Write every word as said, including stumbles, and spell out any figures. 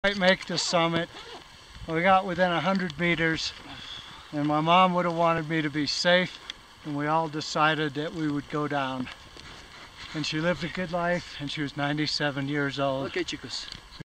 make the summit. We got within a hundred meters, and my mom would have wanted me to be safe, and we all decided that we would go down. And she lived a good life, and she was ninety-seven years old. Okay, chicos.